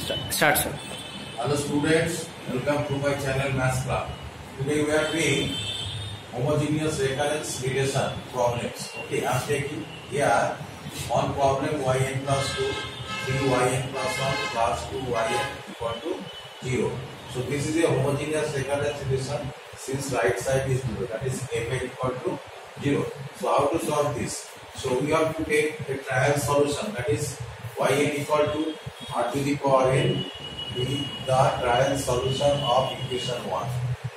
Start, sir. Hello students, welcome to my channel Maths Club. Today we are doing homogeneous recurrence relation problems. Okay, I am taking here one problem yn plus 2, 3yn plus 1 plus 2yn equal to 0. So this is a homogeneous recurrence relation since right side is 0, that is fn equal to 0. So how to solve this? So we have to take a trial solution, that is yn equal to r to the power n be the trial solution of equation 1.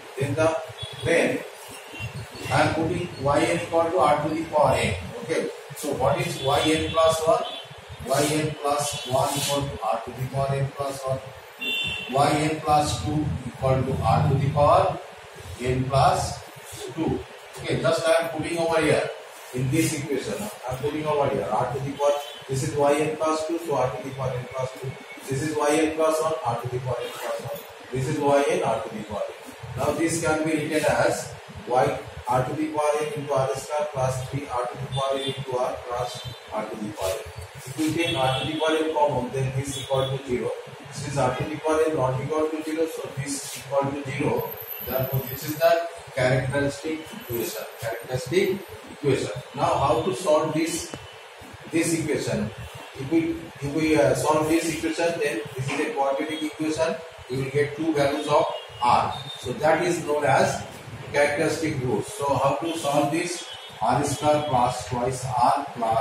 Then I am putting yn equal to r to the power n. Okay. So what is yn plus 1? Yn plus 1 equal to r to the power n plus 1. Yn plus 2 equal to r to the power n plus 2. Okay, just I am putting over here in this equation. I am putting over here r to the power. This is yn plus 2, so r to the power n plus 2. This is yn plus 1, r to the power n plus 1. This is yn, r to the power n. Now this can be written as y r to the power n into r square plus 3 r to the power n into r plus r to the power n. If we take r to the power n common, then this is equal to 0. Since r to the power n not equal to 0, so this is equal to 0. Therefore, this is the characteristic equation. Now, how to solve this equation? If we solve this equation, then this is a quadratic equation. You will get two values of r. So that is known as characteristic roots. So how to solve this? R square plus twice r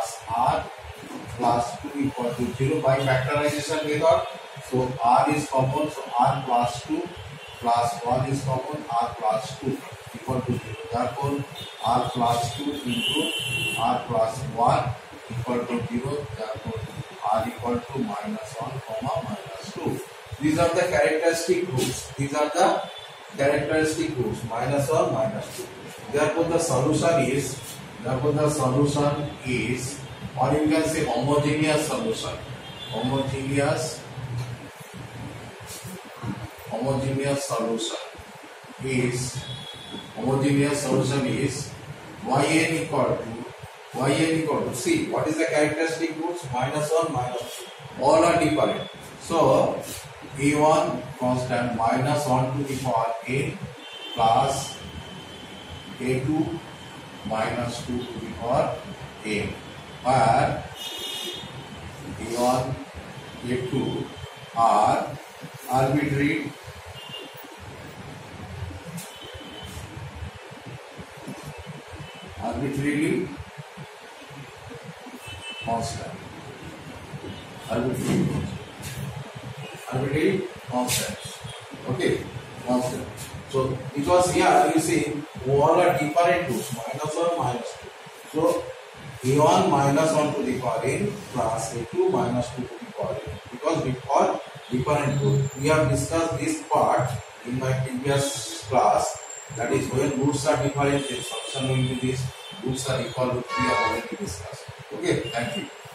plus 2 equal to 0 by factorization method. So r is common, so r plus 2 plus 1 is common, r plus 2 equal to 0. Therefore, r plus 2 into r plus 1 equal to 0. Therefore, r equal to minus 1 comma minus 2. These are the characteristic roots. Minus 1, minus 2. Therefore, the solution is, or you can say homogeneous solution. Homogeneous solution is yn equal to, see what is the characteristic roots? Minus 1, minus 2. All are different. So a1 constant minus 1 to the power a plus a2 minus 2 to the power a, where a1, a2 are arbitrary arbitrarily constant. Okay, constant. So because here you see all are different roots, minus 1, minus 2. So a1 minus 1 to the power n plus a2 minus 2 to the power n, because we are different root. We have discussed this part in my previous class. That is, when roots are different, the solution will be this. Roots are equal to 3 are already discussed. Okay, thank you.